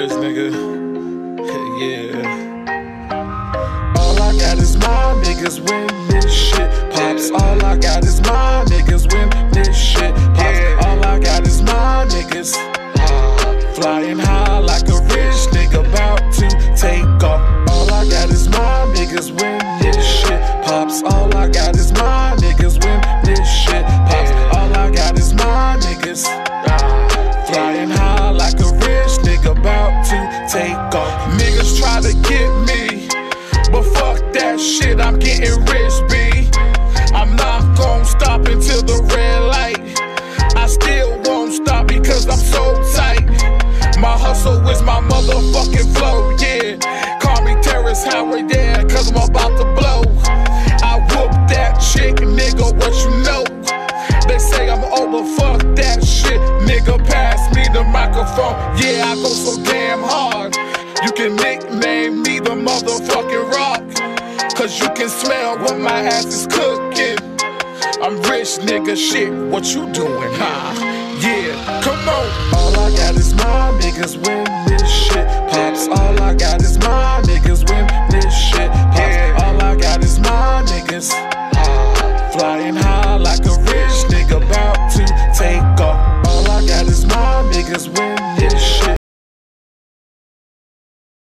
rich, nigga. Yeah. All I got is my niggas win this shit. Pops, all I got is my niggas win this shit. Pops, all I got is my niggas flying high like a rich nigga about to take off. All I got is my niggas win this shit. Pops, all I got is my niggas win this shit. Pops, all I got is my niggas flying high like a rich nigga about to take off. Niggas try to get me, but fuck that shit, I'm getting rich, B. I'm not gon' stop until the red light. I still won't stop because I'm so tight. My hustle is my motherfucking flow, yeah. Call me Terrence Howard, yeah, cause I'm about to blow. I whoop that chick, nigga, what you know? They say I'm over, fuck that shit, nigga, pass me the microphone. Yeah, I go so damn hard. You can nickname me the motherfucking Rock, cause you can smell what my ass is cooking. I'm rich, nigga, shit, what you doing, huh? Yeah, come on. All I got is my niggas win this shit. Pops, all I got is my niggas win this shit. Pops, all I got is my niggas